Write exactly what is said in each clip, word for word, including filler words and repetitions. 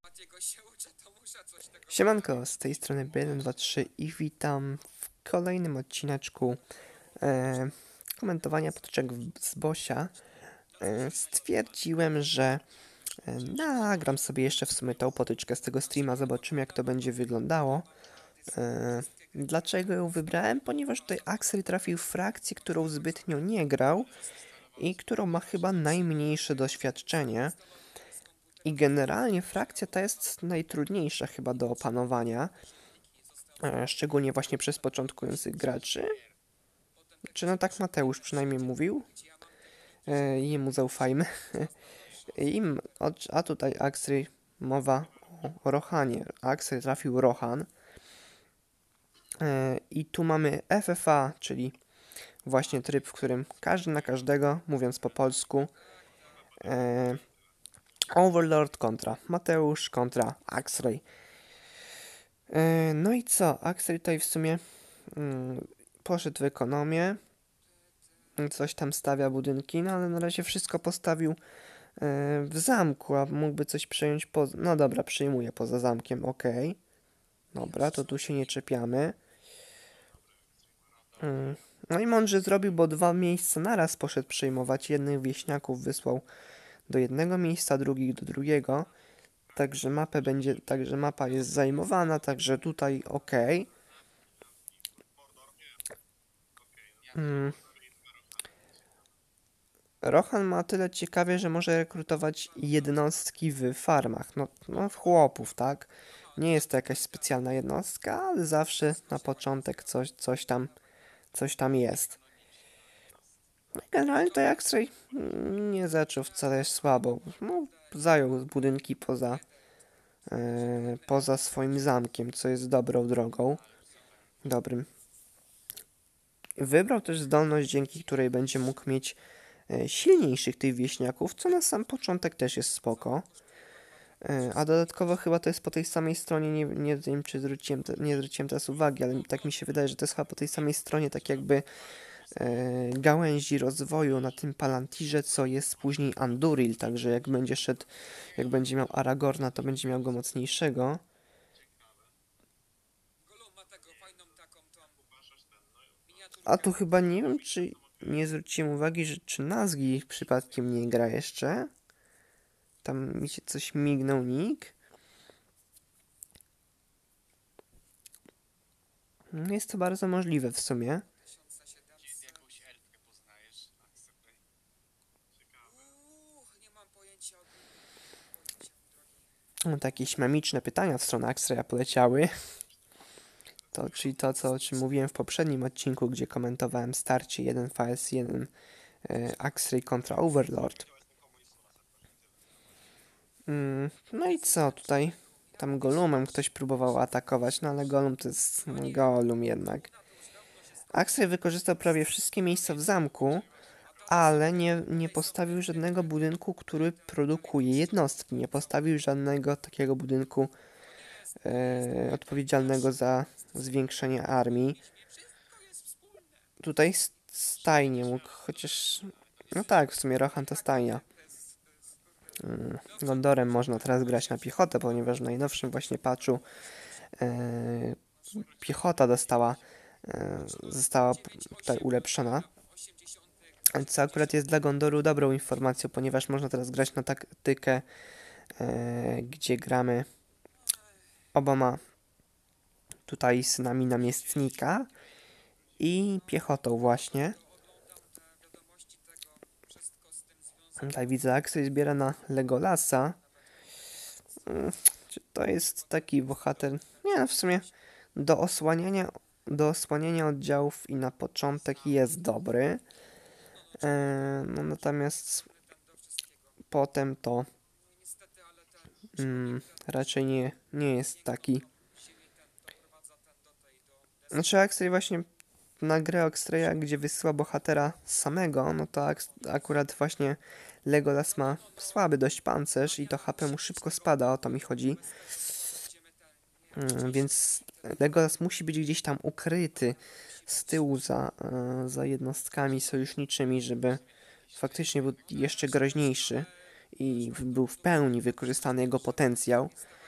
Siemanko, z tej strony B jeden dwa trzy i witam w kolejnym odcineczku e, komentowania potyczek w- z Bosia. E, stwierdziłem, że e, nagram sobie jeszcze w sumie tą potyczkę z tego streama, zobaczymy jak to będzie wyglądało. E, dlaczego ją wybrałem? Ponieważ tutaj Axel trafił w frakcję, którą zbytnio nie grał i którą ma chyba najmniejsze doświadczenie. I generalnie frakcja ta jest najtrudniejsza chyba do opanowania. E, szczególnie właśnie przez początkujących graczy. Czy no tak Mateusz przynajmniej mówił? E, jemu zaufajmy. Im, a tutaj Axry mowa o Rohanie. Axry trafił Rohan. E, I tu mamy F F A, czyli właśnie tryb, w którym każdy na każdego, mówiąc po polsku. E, Overlord kontra Mateusz kontra Axray. E, no i co? Axray tutaj w sumie mm, poszedł w ekonomię. Coś tam stawia budynki, no ale na razie wszystko postawił w zamku, a mógłby coś przejąć poza... No dobra, przyjmuję poza zamkiem, ok. Dobra, to tu się nie czepiamy. No i mądrze zrobił, bo dwa miejsca naraz poszedł przejmować. Jednych wieśniaków wysłał do jednego miejsca, drugich do drugiego. Także mapę będzie, także mapa jest zajmowana, także tutaj ok. Hmm. Rohan ma tyle ciekawie, że może rekrutować jednostki w farmach, no, no chłopów, tak? Nie jest to jakaś specjalna jednostka, ale zawsze na początek coś, coś tam, coś tam jest. No i generalnie to X-Ray nie zaczął wcale słabo. No, zajął budynki poza, e, poza swoim zamkiem, co jest dobrą drogą. Dobrym. Wybrał też zdolność, dzięki której będzie mógł mieć silniejszych tych wieśniaków, co na sam początek też jest spoko. A dodatkowo chyba to jest po tej samej stronie, nie, nie wiem czy zwróciłem, te, nie zwróciłem teraz uwagi, ale tak mi się wydaje, że to jest chyba po tej samej stronie tak jakby e, gałęzi rozwoju na tym Palantirze, co jest później Anduril, także jak będzie szedł, jak będzie miał Aragorna, to będzie miał go mocniejszego. A tu chyba nie wiem, czy nie zwróciłem uwagi, że czy Nazgi ich przypadkiem nie gra jeszcze. Tam mi się coś mignął nick. Jest to bardzo możliwe w sumie. No, takie śmieszne pytania w stronę Axraya poleciały. To, czyli to, co, o czym mówiłem w poprzednim odcinku, gdzie komentowałem starcie jeden V S jeden e, Axray kontra Overlord. Mm, no i co tutaj? Tam Golumem ktoś próbował atakować, no ale Golum to jest no, Golum jednak. Axray wykorzystał prawie wszystkie miejsca w zamku, ale nie, nie postawił żadnego budynku, który produkuje jednostki. Nie postawił żadnego takiego budynku e, odpowiedzialnego za zwiększenie armii. Tutaj stajnie mógł, chociaż... No tak, w sumie Rohan to stajnia. Hmm. Gondorem można teraz grać na piechotę, ponieważ w najnowszym właśnie patchu e, piechota dostała, e, została tutaj ulepszona. Co akurat jest dla Gondoru dobrą informacją, ponieważ można teraz grać na taktykę, e, gdzie gramy oboma tutaj synami namiestnika i piechotą właśnie. Tutaj widzę, Axel zbiera na Legolasa. Czy to jest taki bohater? Nie, no w sumie do osłaniania, do osłaniania oddziałów i na początek jest dobry. E, no natomiast potem to mm, raczej nie, nie jest taki. Znaczy Axel właśnie na grę Oxtreya, gdzie wysyła bohatera samego, no to ak akurat właśnie Legolas ma słaby dość pancerz i to H P mu szybko spada, o to mi chodzi. Mm, więc Legolas musi być gdzieś tam ukryty z tyłu za, e, za jednostkami sojuszniczymi, żeby faktycznie był jeszcze groźniejszy i był w pełni wykorzystany jego potencjał.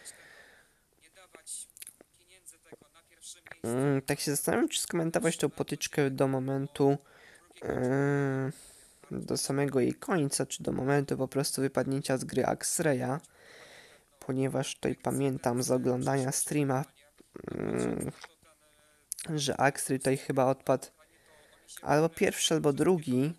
Mm, tak się zastanawiam, czy skomentować tą potyczkę do momentu, yy, do samego jej końca, czy do momentu po prostu wypadnięcia z gry X-Raya, ponieważ tutaj pamiętam z oglądania streama, yy, że X-Ray tutaj chyba odpadł albo pierwszy, albo drugi.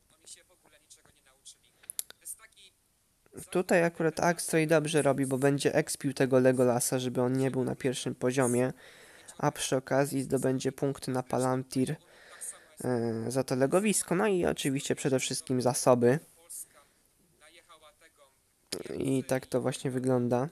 Tutaj akurat X-Ray dobrze robi, bo będzie expił tego Legolasa, żeby on nie był na pierwszym poziomie, a przy okazji zdobędzie punkty na Palantir yy, za to legowisko, no i oczywiście przede wszystkim zasoby. I tak to właśnie wygląda.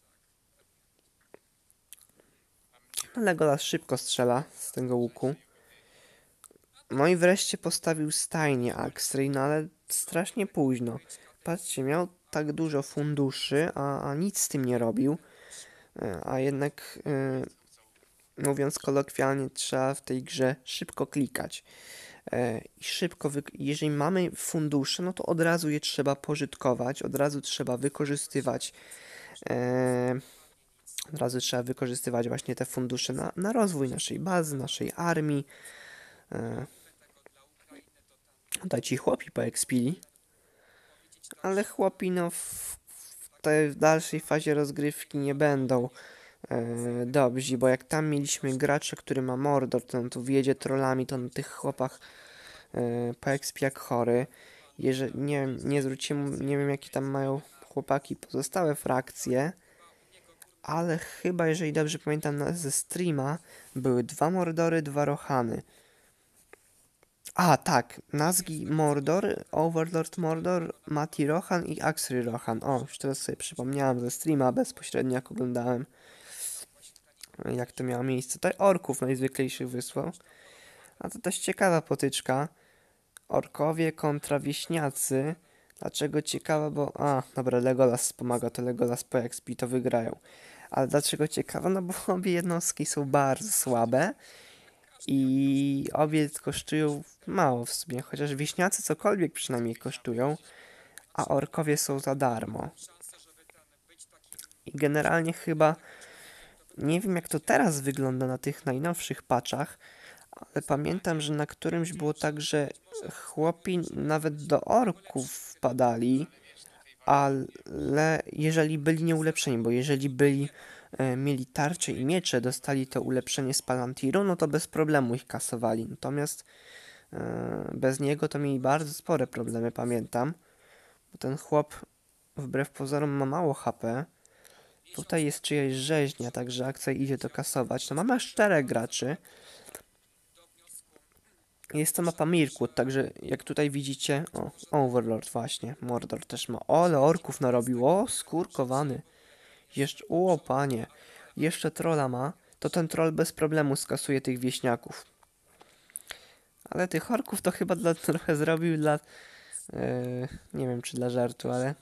Legolas szybko strzela z tego łuku. No i wreszcie postawił stajnię Axray, no ale strasznie późno. Patrzcie, miał tak dużo funduszy, a, a nic z tym nie robił. A jednak, yy, mówiąc kolokwialnie, trzeba w tej grze szybko klikać. I szybko, jeżeli mamy fundusze, no to od razu je trzeba pożytkować, od razu trzeba wykorzystywać, e, od razu trzeba wykorzystywać właśnie te fundusze na, na rozwój naszej bazy, naszej armii. E, tutaj ci chłopi poekspili, ale chłopi no w, w tej dalszej fazie rozgrywki nie będą e, dobrzy, bo jak tam mieliśmy gracza, który ma Mordor, to on tu wjedzie trollami, to na tych chłopach poexp jak chory. Jeżeli, nie wiem, nie zwróciłem, nie wiem jakie tam mają chłopaki pozostałe frakcje, ale chyba, jeżeli dobrze pamiętam ze streama, były dwa Mordory, dwa Rohany. A, tak, Nazgi Mordor, Overlord Mordor, Mati Rohan i Axry Rohan. O, już teraz sobie przypomniałem ze streama, bezpośrednio jak oglądałem, jak to miało miejsce. Tutaj orków najzwyklejszych wysłał. A to też ciekawa potyczka. Orkowie kontra wieśniacy. Dlaczego ciekawe, bo... A, dobra, Legolas pomaga, to Legolas po X P to wygrają. Ale dlaczego ciekawe? No bo obie jednostki są bardzo słabe i obie kosztują mało w sumie, chociaż wieśniacy cokolwiek przynajmniej kosztują, a orkowie są za darmo. I generalnie chyba... Nie wiem jak to teraz wygląda na tych najnowszych patchach, ale pamiętam, że na którymś było tak, że chłopi nawet do orków wpadali, ale jeżeli byli nieulepszeni, bo jeżeli byli, e, mieli tarcze i miecze, dostali to ulepszenie z Palantiru, no to bez problemu ich kasowali. Natomiast e, bez niego to mieli bardzo spore problemy, pamiętam. Bo ten chłop wbrew pozorom ma mało H P. Tutaj jest czyjaś rzeźnia, także akcja idzie to kasować. No mamy aż czterech graczy. Jest to mapa Mirkwood, także jak tutaj widzicie... O, Overlord właśnie. Mordor też ma. O, ale orków narobił. O, skurkowany. Jeszcze... O, panie. Jeszcze trolla ma. To ten troll bez problemu skasuje tych wieśniaków. Ale tych orków to chyba dla, trochę zrobił dla... Yy, nie wiem, czy dla żartu, ale...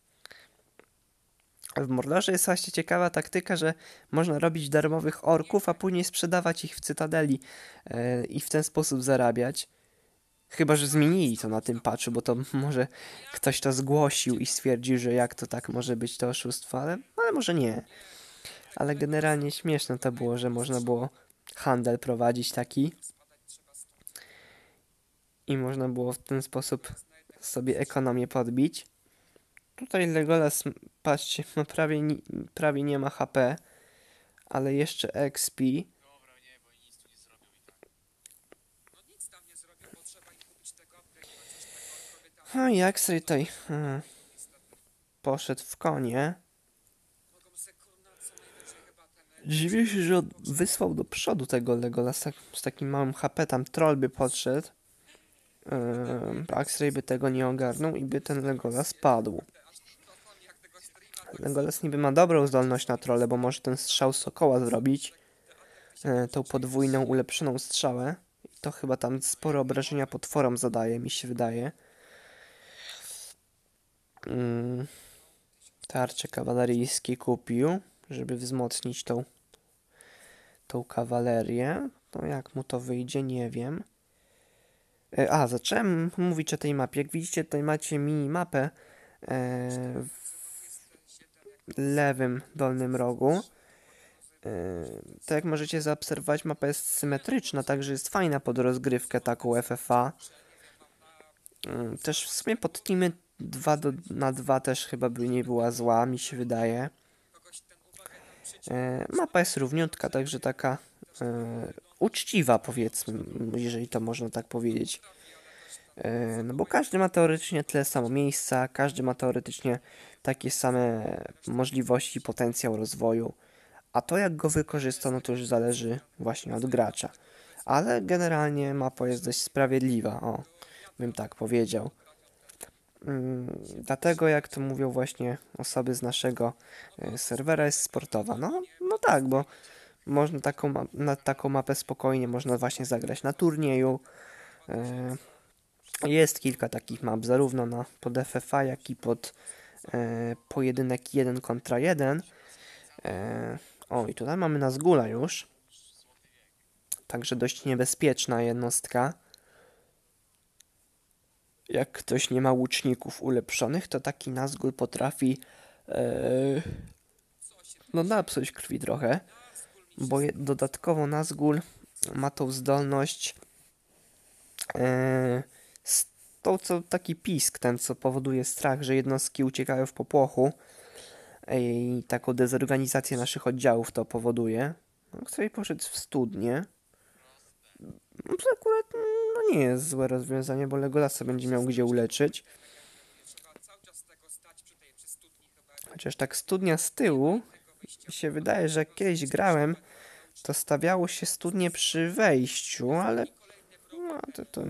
W Mordorze jest właśnie ciekawa taktyka, że można robić darmowych orków, a później sprzedawać ich w Cytadeli yy, i w ten sposób zarabiać. Chyba, że zmienili to na tym patchu, bo to może ktoś to zgłosił i stwierdził, że jak to tak może być to oszustwo, ale, ale może nie. Ale generalnie śmieszne to było, że można było handel prowadzić taki i można było w ten sposób sobie ekonomię podbić. Tutaj Legolas, patrzcie, ma prawie, prawie nie ma H P, ale jeszcze X P. No i X-Ray tutaj hmm, poszedł w konie. Dziwię się, że wysłał do przodu tego Legolasa z takim małym H P, tam troll by podszedł. Yy, X-Ray by tego nie ogarnął i by ten Legolas padł. Legolas niby ma dobrą zdolność na trolle, bo może ten strzał sokoła zrobić. Yy, tą podwójną, ulepszoną strzałę. I to chyba tam spore obrażenia potworom zadaje, mi się wydaje. Yy, tarcze kawaleryjskie kupił, żeby wzmocnić tą, tą kawalerię. No jak mu to wyjdzie, nie wiem. A, zacząłem mówić o tej mapie. Jak widzicie, tutaj macie minimapę w lewym dolnym rogu. Yy, tak jak możecie zaobserwować, mapa jest symetryczna, także jest fajna pod rozgrywkę taką F F A. Yy, też w sumie pod teamy dwa na dwa też chyba by nie była zła, mi się wydaje. Yy, mapa jest równiutka, także taka yy, uczciwa, powiedzmy, jeżeli to można tak powiedzieć. Yy, no bo każdy ma teoretycznie tyle samo miejsca, każdy ma teoretycznie takie same możliwości, potencjał rozwoju. A to jak go wykorzysta, no to już zależy właśnie od gracza. Ale generalnie mapa jest dość sprawiedliwa, o, bym tak powiedział. Mm, dlatego jak to mówią właśnie osoby z naszego y, serwera jest sportowa. No, no tak, bo można taką, ma- na taką mapę spokojnie można właśnie zagrać na turnieju. Y, jest kilka takich map, zarówno na, pod F F A, jak i pod y, pojedynek jeden kontra jeden. Y, o, i tutaj mamy Nazgula już. Także dość niebezpieczna jednostka. Jak ktoś nie ma łuczników ulepszonych, to taki Nazgul potrafi ee, no napsuć krwi trochę, bo je, dodatkowo Nazgul ma tą zdolność ee, z tą, co taki pisk, ten co powoduje strach, że jednostki uciekają w popłochu i taką dezorganizację naszych oddziałów to powoduje. No, który poszedł w studnię. No to akurat no nie jest złe rozwiązanie, bo Legolasa będzie miał gdzie uleczyć. Chociaż tak studnia z tyłu, mi się wydaje, że jak kiedyś grałem, to stawiało się studnie przy wejściu, ale no to, to...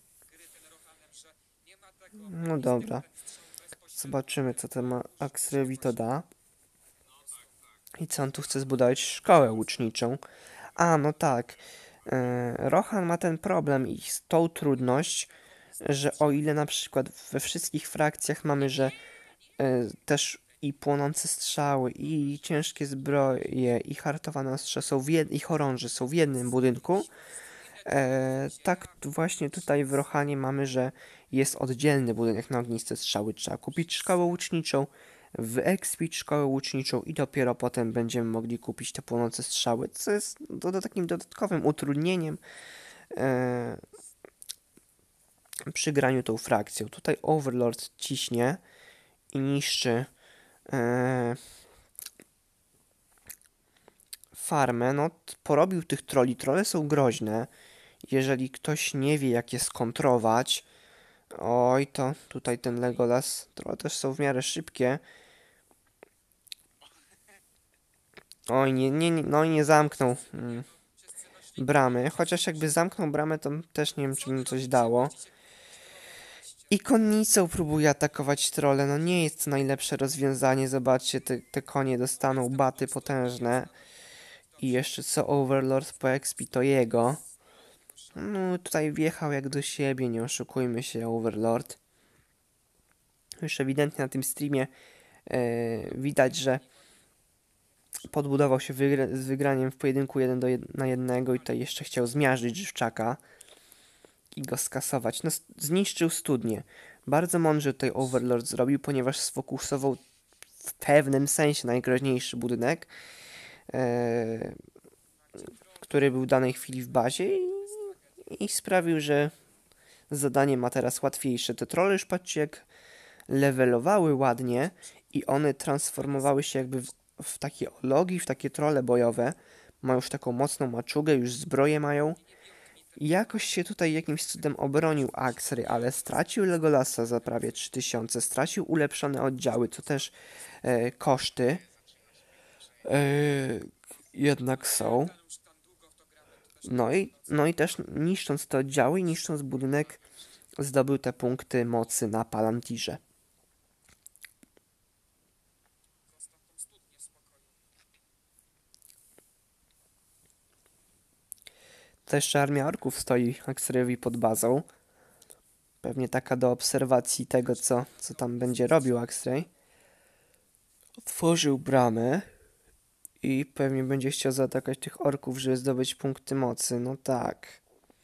No dobra. Zobaczymy, co ten Axrevi to da. I co on tu chce zbudować? Szkołę łuczniczą. A, no tak. E, Rohan ma ten problem i tą trudność, że o ile na przykład we wszystkich frakcjach mamy, że e, też i płonące strzały, i ciężkie zbroje, i hartowane ostrze są w jed- i chorąży są w jednym budynku, e, tak właśnie tutaj w Rohanie mamy, że jest oddzielny budynek na ogniste strzały. Trzeba kupić szkołę łuczniczą, wyekspić szkołę łuczniczą i dopiero potem będziemy mogli kupić te płonące strzały, co jest do, do takim dodatkowym utrudnieniem e, przy graniu tą frakcją. Tutaj Overlord ciśnie i niszczy e, farmę. No, porobił tych troli. Trole są groźne. Jeżeli ktoś nie wie, jak je skontrować, oj, to tutaj ten Legolas, trole też są w miarę szybkie. Oj, nie, nie, nie no i nie zamknął mm, bramy. Chociaż jakby zamknął bramę, to też nie wiem, czy by mu coś dało. I konnicą próbuje atakować trole. No nie jest to najlepsze rozwiązanie. Zobaczcie, te, te konie dostaną baty potężne. I jeszcze co Overlord po expi to jego. No tutaj wjechał jak do siebie, nie oszukujmy się, Overlord. Już ewidentnie na tym streamie e, widać, że podbudował się wygra z wygraniem w pojedynku jeden do jed na jednego i tutaj jeszcze chciał zmiażdżyć Żywczaka i go skasować. No zniszczył studnię. Bardzo mądrze tutaj Overlord zrobił, ponieważ sfokusował w pewnym sensie najgroźniejszy budynek, e, który był w danej chwili w bazie i, i sprawił, że zadanie ma teraz łatwiejsze. Te trolle już patrzcie jak levelowały ładnie i one transformowały się jakby w, w takie ologi, w takie trolle bojowe. Mają już taką mocną maczugę, już zbroje mają. I jakoś się tutaj jakimś cudem obronił Axry, ale stracił Legolasa za prawie trzy tysiące, stracił ulepszone oddziały, to też e, koszty e, jednak są. No i, no i też niszcząc te oddziały i niszcząc budynek zdobył te punkty mocy na Palantirze. To jeszcze armia orków stoi Axreyowi pod bazą. Pewnie taka do obserwacji tego, co, co tam będzie robił Axrey. Otworzył bramę i pewnie będzie chciał zaatakować tych orków, żeby zdobyć punkty mocy. No tak.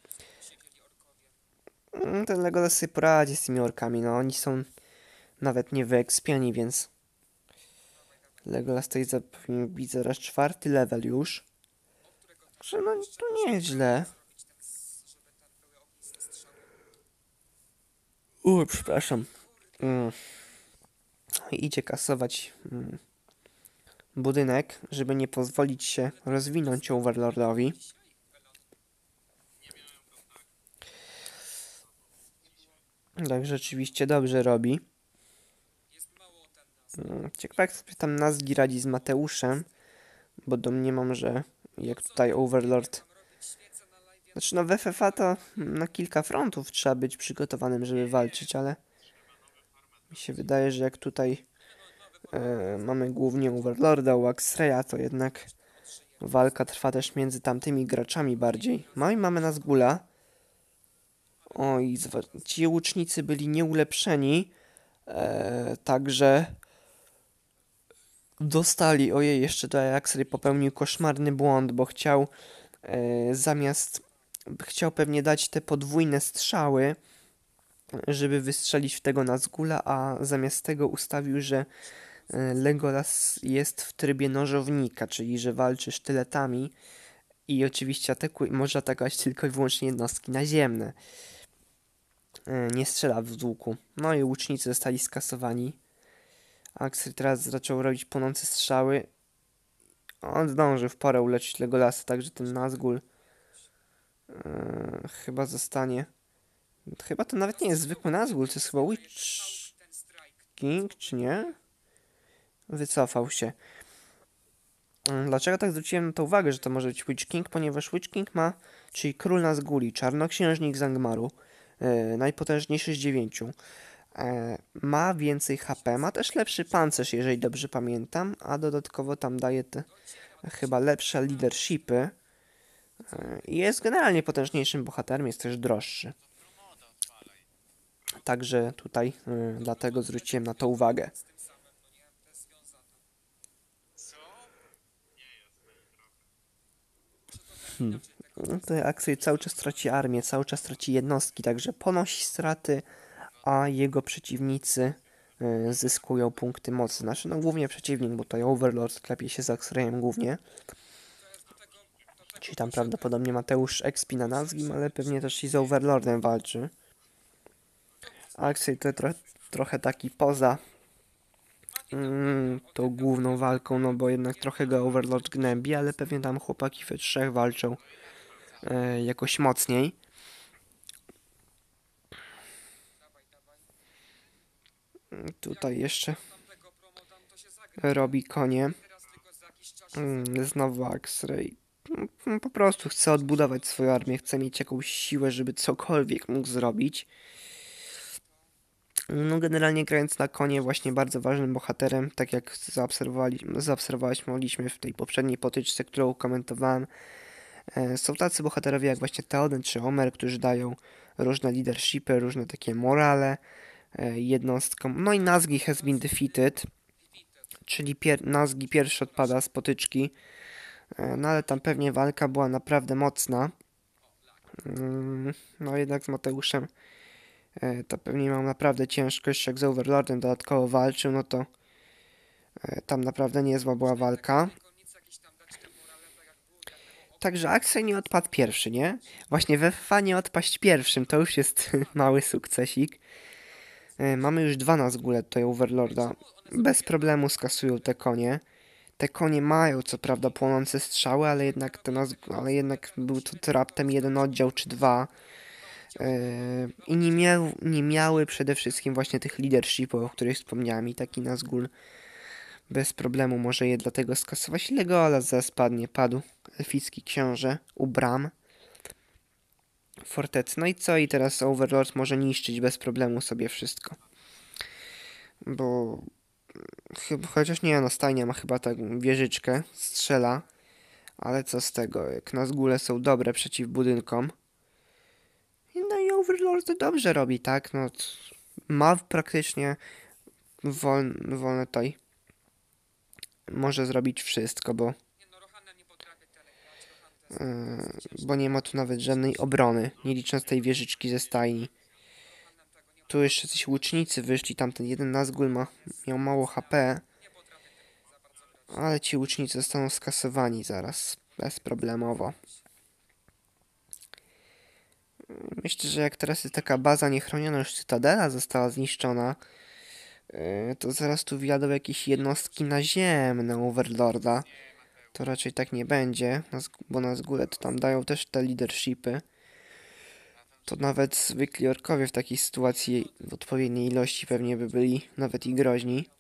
Ten Legolas sobie poradzi z tymi orkami. No oni są nawet nie wyekspieni, więc Legolas tutaj za, widzę raz czwarty level już. Że no to nie jest źle. U, przepraszam. Mm. Idzie kasować mm, budynek, żeby nie pozwolić się rozwinąć Overlordowi. Tak, rzeczywiście dobrze robi. Mm, ciekawe jak sobie tam Nazgi radzi z Mateuszem, bo domniemam, że jak tutaj Overlord... Znaczy no w F F A to na kilka frontów trzeba być przygotowanym, żeby walczyć, ale mi się wydaje, że jak tutaj e, mamy głównie Overlorda, Waxreya, to jednak walka trwa też między tamtymi graczami bardziej. No i mamy Nazgula. Oj, ci łucznicy byli nieulepszeni, e, także dostali, ojej, jeszcze tutaj Axel popełnił koszmarny błąd, bo chciał e, zamiast, chciał pewnie dać te podwójne strzały, żeby wystrzelić w tego Nazgula, a zamiast tego ustawił, że e, Legolas jest w trybie nożownika, czyli że walczy sztyletami i oczywiście atakuje, może atakować tylko i wyłącznie jednostki naziemne. E, nie strzela w łuku. No i łucznicy zostali skasowani. Axel teraz zaczął robić płonące strzały. On zdąży w porę uleczyć Legolasa, także ten Nazgul yy, chyba zostanie. Chyba to nawet nie jest zwykły Nazgul, to jest chyba Witch King, czy nie? Wycofał się. Yy, dlaczego tak zwróciłem na to uwagę, że to może być Witch King? Ponieważ Witch King ma, czyli król Nazguli, czarnoksiężnik z Angmaru, yy, najpotężniejszy z dziewięciu. Ma więcej H P, ma też lepszy pancerz, jeżeli dobrze pamiętam, a dodatkowo tam daje te chyba lepsze leadershipy. Jest generalnie potężniejszym bohaterem, jest też droższy. Także tutaj y, dlatego zwróciłem na to uwagę. Hmm. Tutaj Axel cały czas traci armię, cały czas traci jednostki, także ponosi straty, a jego przeciwnicy y, zyskują punkty mocy. Znaczy, no głównie przeciwnik, bo tutaj Overlord klepie się z Axelem głównie. Czyli tam prawdopodobnie Mateusz expi na Nazgim, ale pewnie też i z Overlordem walczy. Axel to tro trochę taki poza mm, tą główną walką, no bo jednak trochę go Overlord gnębi, ale pewnie tam chłopaki we trzech walczą e, jakoś mocniej. Tutaj jeszcze robi konie. Mm, znowu Axel. Mm, po prostu chce odbudować swoją armię, chce mieć jakąś siłę, żeby cokolwiek mógł zrobić. No generalnie grając na konie właśnie bardzo ważnym bohaterem, tak jak zaobserwowali, zaobserwowaliśmy mogliśmy w tej poprzedniej potyczce, którą komentowałem. E, są tacy bohaterowie jak właśnie Theoden czy Omer, którzy dają różne leadershipy, różne takie morale e, jednostkom. No i Nazgi has been defeated, czyli pier Nazgi pierwszy odpada z potyczki. E, no ale tam pewnie walka była naprawdę mocna. Mm, no jednak z Mateuszem to pewnie mam naprawdę ciężkość, jak z Overlordem dodatkowo walczył, no to tam naprawdę niezła była walka. Także Axel nie odpadł pierwszy, nie? Właśnie we F F A nie odpaść pierwszym, to już jest mały sukcesik. Mamy już dwa Nazgule tutaj Overlorda. Bez problemu skasują te konie. Te konie mają co prawda płonące strzały, ale jednak, te ale jednak był to raptem jeden oddział czy dwa. I nie, miał, nie miały przede wszystkim właśnie tych leadershipów, o których wspomniałem, i taki Nazgul bez problemu może je dlatego skasować. Legolas zaraz spadnie, padł elficki książę u bram fortecy. No i co? I teraz Overlord może niszczyć bez problemu sobie wszystko. Bo chyba, chociaż nie, no stajnia ma chyba taką wieżyczkę, strzela, ale co z tego, jak Nazgule są dobre przeciw budynkom. No i Overlord dobrze robi, tak? No, ma praktycznie wolne, wolne tutaj. Może zrobić wszystko, bo yy, bo nie ma tu nawet żadnej obrony, nie licząc tej wieżyczki ze stajni. Tu jeszcze coś łucznicy wyszli, tamten jeden Nazgul ma, miał mało H P. Ale ci łucznicy zostaną skasowani zaraz, bezproblemowo. Myślę, że jak teraz jest taka baza niechroniona, już cytadela została zniszczona, to zaraz tu wjadą jakieś jednostki naziemne Overlorda. To raczej tak nie będzie, bo na zgóle to tam dają też te leadershipy. To nawet zwykli orkowie w takiej sytuacji w odpowiedniej ilości pewnie by byli nawet i groźni.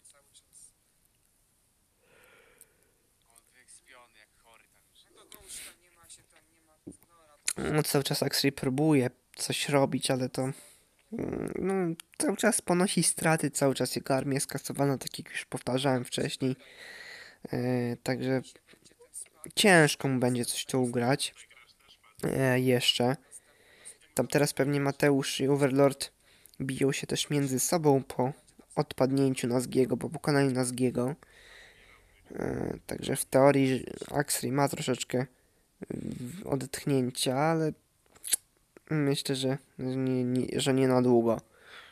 No cały czas Axry próbuje coś robić, ale to no, cały czas ponosi straty, cały czas jego armia jest kasowana, tak jak już powtarzałem wcześniej. Yy, także ciężko mu będzie coś tu ugrać. Yy, jeszcze. Tam teraz pewnie Mateusz i Overlord biją się też między sobą po odpadnięciu Nazgiego, po pokonaniu Nazgiego. Yy, także w teorii Axry ma troszeczkę yy, odetchnięcia, ale myślę, że nie, nie, że nie na długo.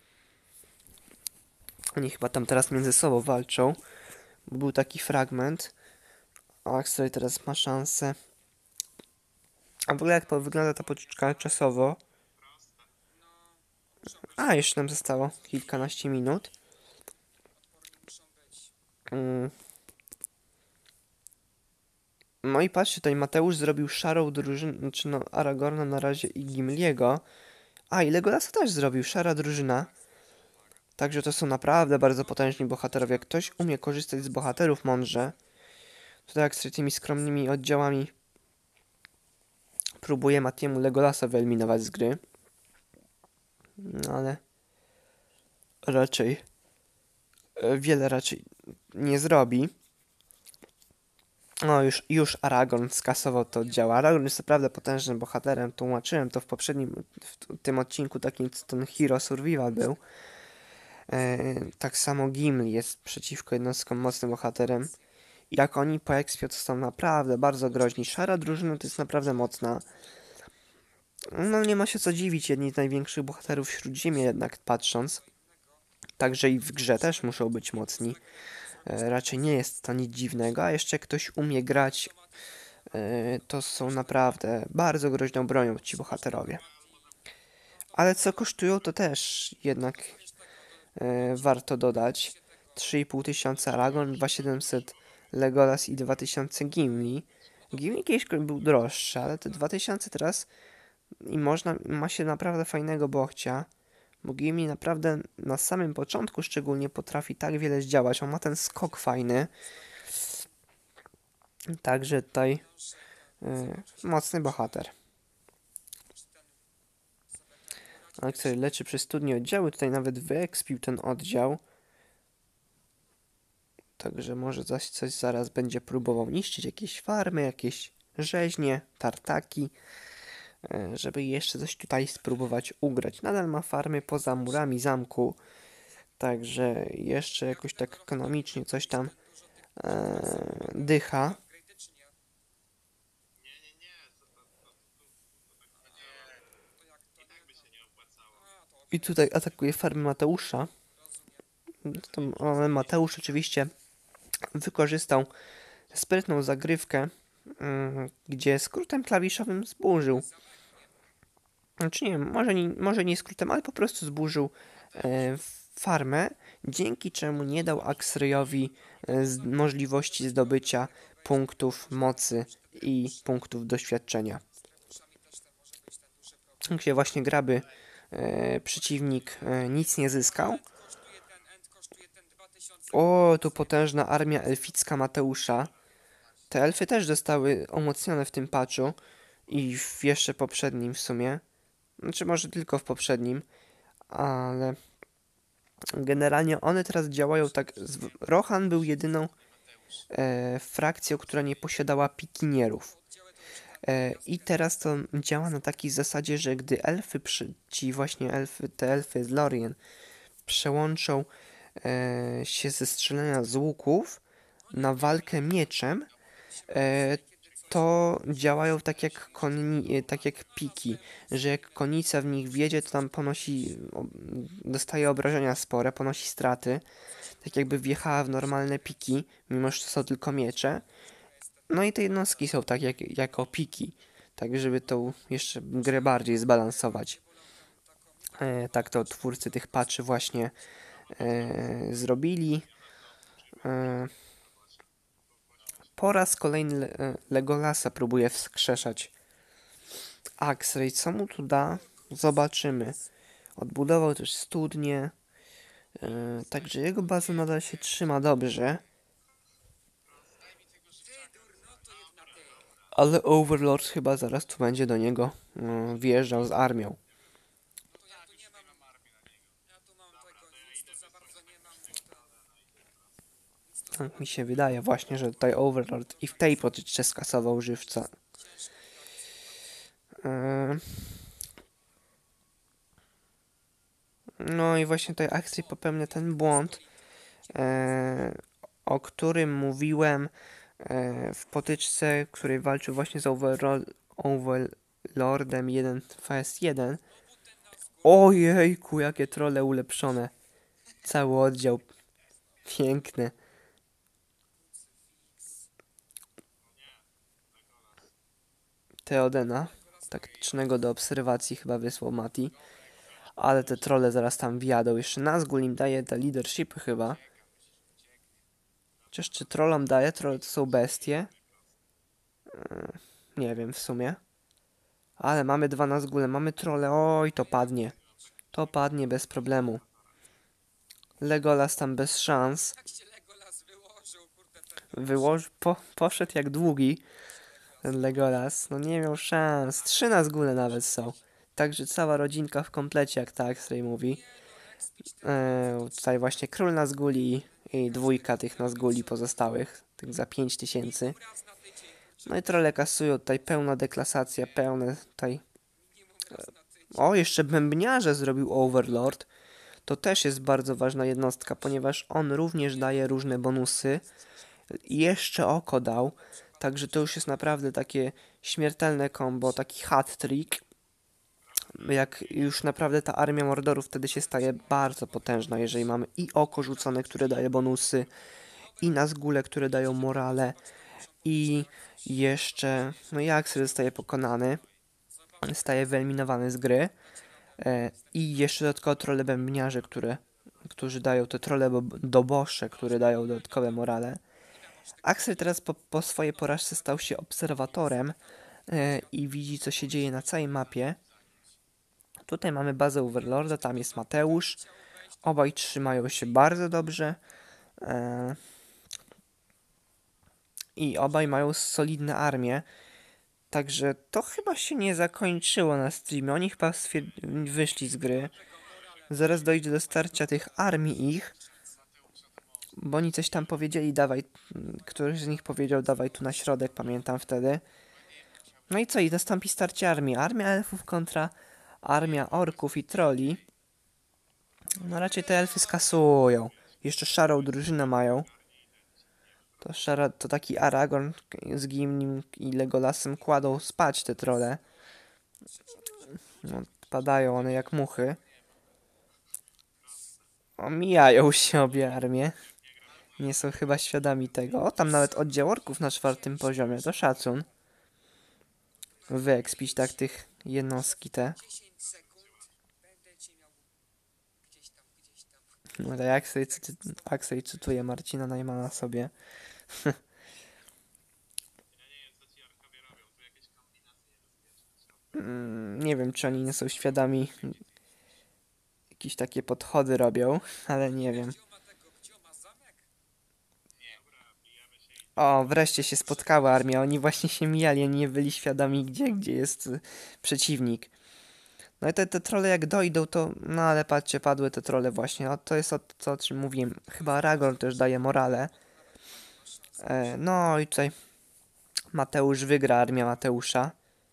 Oni chyba tam teraz między sobą walczą. Bo był taki fragment. A Axel teraz ma szansę. A w ogóle jak wygląda ta potyczka czasowo? A, jeszcze nam zostało kilkanaście minut. Mm. No i patrzcie, tutaj Mateusz zrobił szarą drużynę, znaczy no Aragorna na razie i Gimliego. A, i Legolasa też zrobił, szara drużyna. Także to są naprawdę bardzo potężni bohaterowie. Jak ktoś umie korzystać z bohaterów mądrze, to tak jak z tymi skromnymi oddziałami próbuje Matiemu Legolasa wyeliminować z gry. No ale raczej wiele raczej nie zrobi. No już, już Aragorn skasował to oddział. Aragorn jest naprawdę potężnym bohaterem. Tłumaczyłem to w poprzednim, w tym odcinku takim, co ten Hero Survival był. E, tak samo Gimli jest przeciwko jednostkom mocnym bohaterem. Jak oni po expio to są naprawdę bardzo groźni. Szara drużyna to jest naprawdę mocna. No nie ma się co dziwić, jedni z największych bohaterów Śródziemia jednak patrząc. Także i w grze też muszą być mocni. E, raczej nie jest to nic dziwnego, a jeszcze ktoś umie grać, e, to są naprawdę bardzo groźną bronią ci bohaterowie. Ale co kosztują, to też jednak e, warto dodać. trzy i pół tysiąca Aragorn, dwa tysiące siedemset Legolas i dwa tysiące Gimli. Gimli kiedyś był droższy, ale te dwa tysiące teraz i można, ma się naprawdę fajnego bochcia. Bo Gimli naprawdę na samym początku szczególnie potrafi tak wiele zdziałać. On ma ten skok fajny. Także tutaj yy, mocny bohater. Aleksander leczy przy studni oddziały. Tutaj nawet wyekspił ten oddział. Także może zaś coś zaraz będzie próbował niszczyć. Jakieś farmy, jakieś rzeźnie, tartaki. Yy, żeby jeszcze coś tutaj spróbować ugrać. Nadal ma farmy poza murami zamku. Także jeszcze jakoś tak ekonomicznie coś tam e, dycha. I tutaj atakuje farmy Mateusza. To Mateusz oczywiście wykorzystał sprytną zagrywkę, gdzie skrótem klawiszowym zburzył. Znaczy nie wiem, może nie, może nie skrótem, ale po prostu zburzył e, farmę, dzięki czemu nie dał Axryowi z możliwości zdobycia punktów mocy i punktów doświadczenia. Gdzie właśnie graby e, przeciwnik e, nic nie zyskał. O, tu potężna armia elficka Mateusza. Te elfy też zostały umocnione w tym patchu i w jeszcze poprzednim w sumie. Znaczy może tylko w poprzednim, ale generalnie one teraz działają tak. Rohan był jedyną e, frakcją, która nie posiadała pikinierów. E, I teraz to działa na takiej zasadzie, że gdy elfy, przy, ci właśnie elfy, te elfy z Lorien przełączą e, się ze strzelania z łuków na walkę mieczem, e, to działają tak jak, koni, tak jak piki, że jak konica w nich wjedzie, to tam ponosi, dostaje obrażenia spore, ponosi straty, tak jakby wjechała w normalne piki, mimo że to są tylko miecze. No i te jednostki są tak jak, jako piki, tak żeby tą jeszcze grę bardziej zbalansować. E, tak to twórcy tych patchy właśnie e, zrobili. E, po raz kolejny Le Legolasa próbuje wskrzeszać Axray. Co mu tu da? Zobaczymy. Odbudował też studnię. E, także jego baza nadal się trzyma dobrze. Ale Overlord chyba zaraz tu będzie do niego e, wjeżdżał z armią. Tak mi się wydaje właśnie, że tutaj Overlord i w tej potyczce skasował żywca. Eee... No i właśnie tutaj Axray popełnia ten błąd, eee, o którym mówiłem eee, w potyczce, w której walczył właśnie z Overlord, Overlordem jeden vs jeden. Ojejku, jakie trolle ulepszone. Cały oddział. Piękne. Teodena, taktycznego do obserwacji chyba wysłał Mati. Ale te trolle zaraz tam wjadą. Jeszcze Nazgul im daje te leadershipy chyba. Chociaż czy trollom daje? Trolle to są bestie. Yy, nie wiem w sumie. Ale mamy dwa Nazgule, mamy trolle. Oj, to padnie. To padnie bez problemu. Legolas tam bez szans. Wyłożył, po, poszedł jak długi. Ten Legolas. No nie miał szans. Trzy Nazgule nawet są. Także cała rodzinka w komplecie, jak ta Axray mówi. Yy, tutaj właśnie król Nazguli i dwójka tych Nazguli pozostałych. Tych za pięć tysięcy. No i trolle kasują tutaj pełna deklasacja, pełne tutaj... O, jeszcze bębniarze zrobił Overlord. To też jest bardzo ważna jednostka, ponieważ on również daje różne bonusy. I jeszcze oko dał. Także to już jest naprawdę takie śmiertelne combo, taki hat-trick. Jak już naprawdę ta armia Mordorów wtedy się staje bardzo potężna, jeżeli mamy i oko rzucone, które daje bonusy, i Nazgule, które dają morale, i jeszcze, no i Axel zostaje pokonany, zostaje wyeliminowany z gry, e, i jeszcze dodatkowo trolle bębniarze, które, którzy dają te trolle dobosze, które dają dodatkowe morale. Axel teraz po, po swojej porażce stał się obserwatorem e, i widzi, co się dzieje na całej mapie. Tutaj mamy bazę Overlorda, tam jest Mateusz. Obaj trzymają się bardzo dobrze. E, I obaj mają solidne armie. Także to chyba się nie zakończyło na streamie. Oni chyba wyszli z gry. Zaraz dojdzie do starcia tych armii ich. Bo oni coś tam powiedzieli, dawaj. Któryś z nich powiedział, dawaj tu na środek, pamiętam wtedy. No i co? I nastąpi starcie armii. Armia elfów kontra armia orków i troli. No raczej te elfy skasują. Jeszcze szarą drużynę mają. To, szara, to taki Aragorn z Gimlim i Legolasem kładą spać te trolle. No, padają one jak muchy. Omijają się obie armie. Nie są chyba świadomi tego. O, tam nawet oddział orków na czwartym poziomie. To szacun. Wyekspić tak tych jednostki te. No to jak sobie, cy jak sobie cytuję Marcina Najmana sobie. Nie wiem, czy oni nie są świadomi. Jakieś takie podchody robią, ale nie wiem. O, wreszcie się spotkała armia. Oni właśnie się mijali, oni nie byli świadomi, gdzie, gdzie jest przeciwnik. No i te, te trolle jak dojdą, to... No ale patrzcie, padły te trolle właśnie. No, to jest o to, o czym mówiłem. Chyba Aragorn też daje morale. E, no i tutaj Mateusz wygra, armia Mateusza.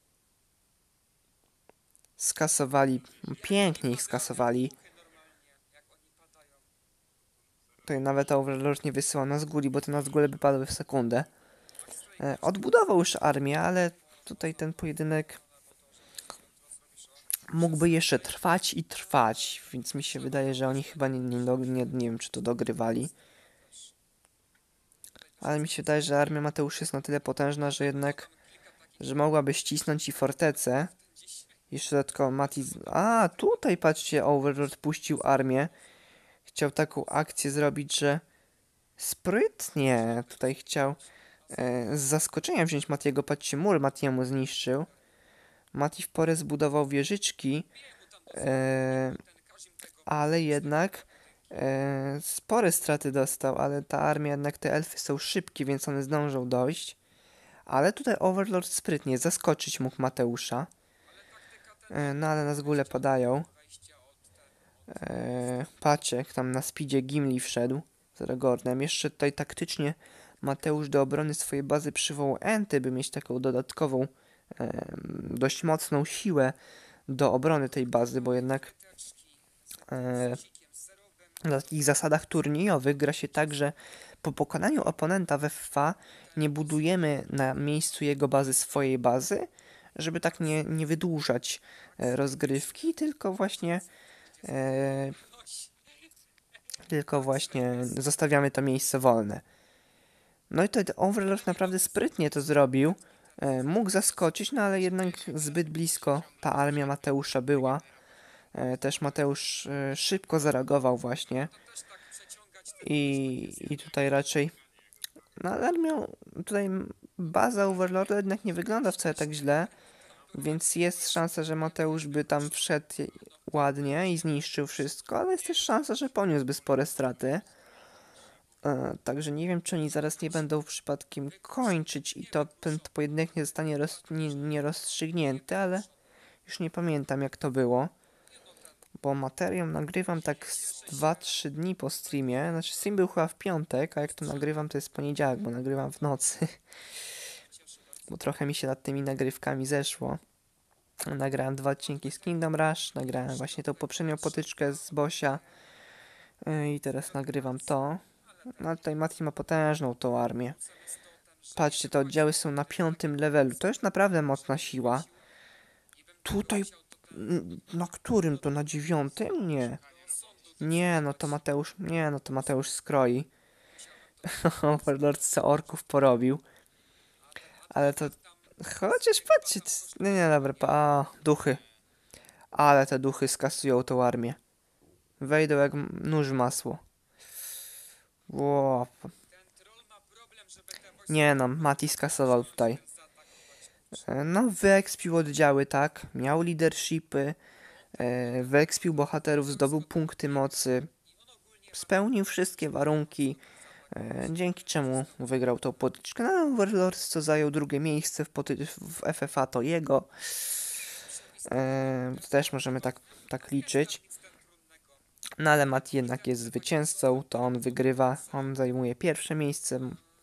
Skasowali... Pięknie ich skasowali. Tutaj nawet Overlord nie wysyła Nazguli, bo te Nazgule by padły w sekundę. e, odbudował już armię, ale tutaj ten pojedynek mógłby jeszcze trwać i trwać, więc mi się wydaje, że oni chyba nie, nie, nie, nie wiem, czy to dogrywali. Ale mi się wydaje, że armia Mateusz jest na tyle potężna, że jednak, że mogłaby ścisnąć i fortecę. Jeszcze dodatkowo Mati... A, tutaj patrzcie, Overlord puścił armię. Chciał taką akcję zrobić, że sprytnie tutaj chciał e, z zaskoczenia wziąć Matiego. Patrzcie, mur Matiemu zniszczył. Mati w porę zbudował wieżyczki, e, ale jednak e, spore straty dostał, ale ta armia, jednak te elfy są szybkie, więc one zdążą dojść. Ale tutaj Overlord sprytnie zaskoczyć mógł Mateusza. E, no ale na zgóle podają. E, patrzcie, jak tam na speedzie Gimli wszedł z Aragornem. Jeszcze tutaj taktycznie Mateusz do obrony swojej bazy przywołał Enty, by mieć taką dodatkową, e, dość mocną siłę do obrony tej bazy, bo jednak e, na takich zasadach turniejowych gra się tak, że po pokonaniu oponenta we F F A nie budujemy na miejscu jego bazy swojej bazy, żeby tak nie, nie wydłużać e, rozgrywki, tylko właśnie e, tylko właśnie zostawiamy to miejsce wolne. No i to Overlord naprawdę sprytnie to zrobił. E, mógł zaskoczyć, no ale jednak zbyt blisko ta armia Mateusza była. E, też Mateusz e, szybko zareagował właśnie. I, i tutaj raczej... No ale armią, tutaj baza Overlorda jednak nie wygląda wcale tak źle. Więc jest szansa, że Mateusz by tam wszedł ładnie i zniszczył wszystko, ale jest też szansa, że poniósłby spore straty. E, także nie wiem, czy oni zaraz nie będą przypadkiem kończyć i to ten pojedynek nie zostanie roz, nie, nie rozstrzygnięty, ale już nie pamiętam, jak to było. Bo materiał nagrywam tak dwa trzy dni po streamie. Znaczy stream był chyba w piątek, a jak to nagrywam, to jest poniedziałek, bo nagrywam w nocy. Bo trochę mi się nad tymi nagrywkami zeszło. Nagrałem dwa odcinki z Kingdom Rush, nagrałem właśnie tą poprzednią potyczkę z Bosia i teraz nagrywam to. No tutaj Mati ma potężną tą armię. Patrzcie, te oddziały są na piątym levelu. To jest naprawdę mocna siła. Tutaj... Na którym to? Na dziewiątym? Nie. Nie, no to Mateusz... Nie, no to Mateusz skroi. Overlord co orków porobił. Ale to... Chociaż patrzcie... Nie, nie, dobra. A, duchy. Ale te duchy skasują tą armię. Wejdą jak nóż w masło. Ło. Nie no, Mati skasował tutaj. No, wyekspił oddziały, tak. Miał leadershipy. E, wyekspił bohaterów, zdobył punkty mocy. Spełnił wszystkie warunki. E, dzięki czemu wygrał tą potyczkę. No, Overlord, co zajął drugie miejsce w, w F F A, to jego. E, to też możemy tak, tak liczyć. No ale Mati jednak jest zwycięzcą, to on wygrywa, on zajmuje pierwsze miejsce.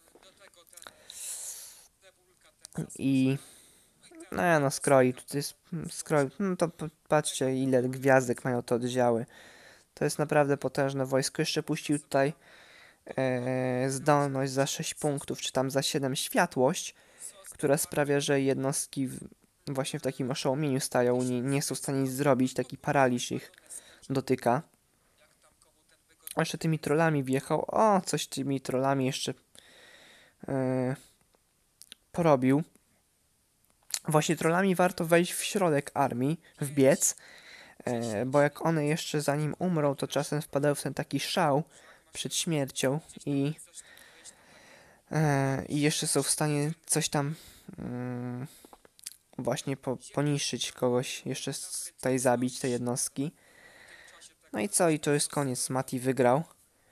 I no, no skroi, tutaj jest skroi, no to patrzcie, ile gwiazdek mają te oddziały. To jest naprawdę potężne wojsko. Jeszcze puścił tutaj e, zdolność za sześć punktów, czy tam za siedem światłość, która sprawia, że jednostki w, właśnie w takim oszołomieniu stają, nie, nie są w stanie nic zrobić, taki paraliż ich dotyka. A jeszcze tymi trollami wjechał. O, coś tymi trollami jeszcze yy, porobił. Właśnie trollami warto wejść w środek armii, wbiec, yy, bo jak one jeszcze zanim umrą, to czasem wpadają w ten taki szał przed śmiercią i, yy, i jeszcze są w stanie coś tam yy, właśnie po, poniszczyć kogoś, jeszcze tutaj zabić te jednostki. No i co? I to jest koniec. Mati wygrał.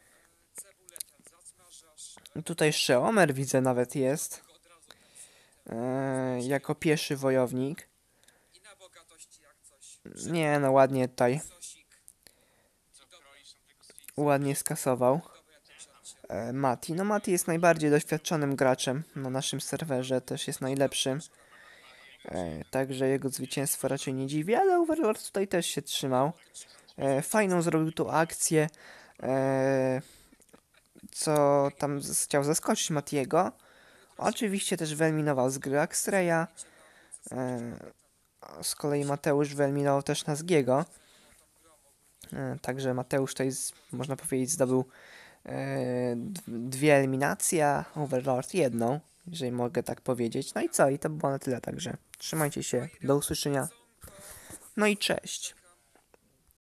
Tutaj jeszcze Omer widzę nawet jest. Eee, jako pieszy wojownik. Nie no, ładnie tutaj. Ładnie skasował. Eee, Mati. No Mati jest najbardziej doświadczonym graczem na naszym serwerze. Też jest najlepszym. Eee, także jego zwycięstwo raczej nie dziwi, ale Overlord tutaj też się trzymał. Eee, fajną zrobił tą akcję. Eee, co tam chciał zaskoczyć Matiego. Oczywiście też wyeliminował z gry Axreya. E, a z kolei Mateusz wyeliminował też Nazgiego. E, także Mateusz tutaj, z, można powiedzieć, zdobył e, d- dwie eliminacje, a Overlord jedną, jeżeli mogę tak powiedzieć. No i co? I to było na tyle także. Trzymajcie się, do usłyszenia. No i cześć.